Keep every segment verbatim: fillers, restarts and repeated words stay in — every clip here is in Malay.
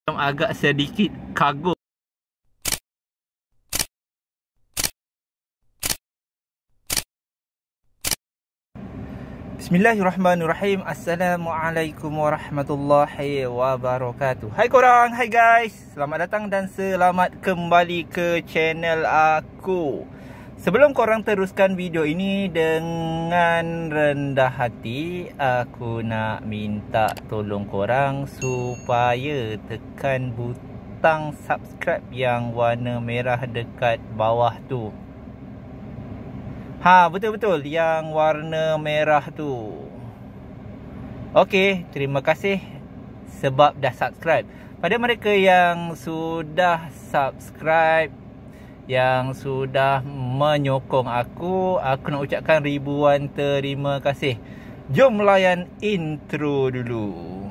agak sedikit kagum. Bismillahirrahmanirrahim. Assalamualaikum warahmatullahi wabarakatuh. Hai korang, hai guys. Selamat datang dan selamat kembali ke channel aku. Sebelum korang teruskan video ini, dengan rendah hati aku nak minta tolong korang supaya tekan butang subscribe yang warna merah dekat bawah tu. Ha, betul-betul yang warna merah tu. Okey, terima kasih sebab dah subscribe. Pada mereka yang sudah subscribe, yang sudah menyokong aku, aku nak ucapkan ribuan terima kasih. Jom layan intro dulu.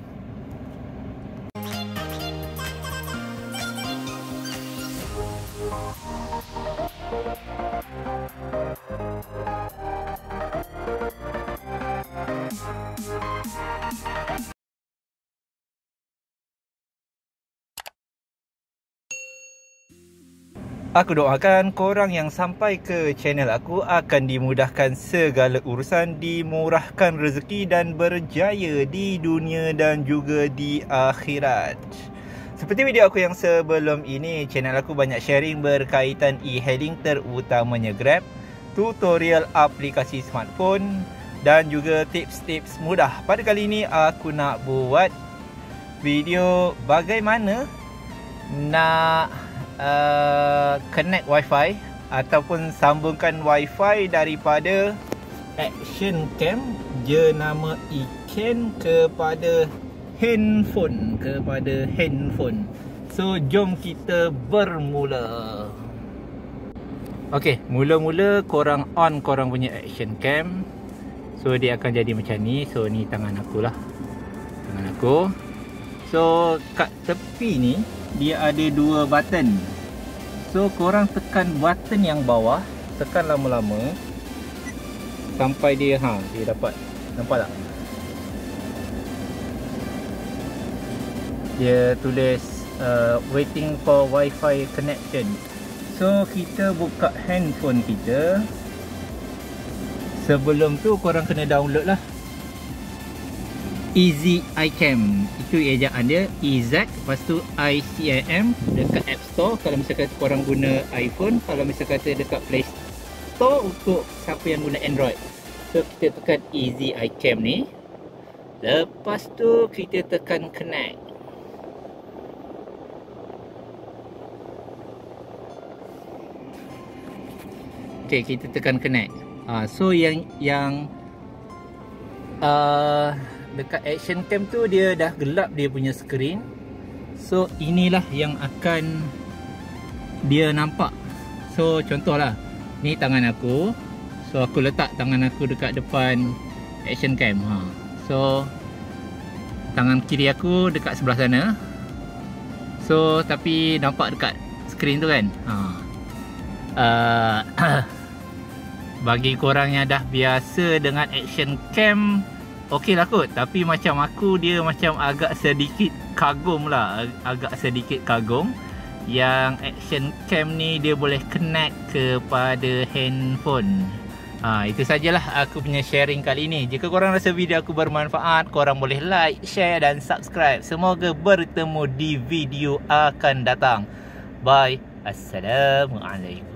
Aku doakan korang yang sampai ke channel aku akan dimudahkan segala urusan, dimurahkan rezeki dan berjaya di dunia dan juga di akhirat. Seperti video aku yang sebelum ini, channel aku banyak sharing berkaitan e-hailing, terutamanya Grab, tutorial aplikasi smartphone dan juga tips-tips mudah. Pada kali ini aku nak buat video bagaimana nak Uh, connect wifi ataupun sambungkan wifi daripada action cam jenama iken kepada handphone kepada handphone. So jom kita bermula. Okey, mula-mula korang on korang punya action cam. So dia akan jadi macam ni. So ni tangan aku lah, tangan aku. So kat tepi ni dia ada dua button. So korang tekan button yang bawah, tekan lama-lama sampai dia ha dia dapat. Nampak tak? Dia tulis uh, waiting for wifi connection. So kita buka handphone kita. Sebelum tu korang kena download lah Easy iCam. Itu ejaan dia, E Z lepas tu I C A M dekat App Store kalau misalkan korang guna iPhone. Kalau misalkan kata dekat Play Store untuk siapa yang guna Android. So kita tekan Easy iCam ni. Lepas tu kita tekan connect. Okay, kita tekan connect. ha, So yang Yang uh, dekat action cam tu dia dah gelap dia punya skrin. So inilah yang akan dia nampak. So contohlah, ni tangan aku. So aku letak tangan aku dekat depan action cam. ha. So tangan kiri aku dekat sebelah sana. So tapi nampak dekat skrin tu kan. ha. uh, Bagi korang yang dah biasa dengan action cam, okey lah kot. Tapi macam aku, dia macam agak sedikit kagum lah. Agak sedikit kagum yang action cam ni dia boleh connect kepada handphone. ha, Itu sajalah aku punya sharing kali ni. Jika korang rasa video aku bermanfaat, korang boleh like, share dan subscribe. Semoga bertemu di video akan datang. Bye. Assalamualaikum.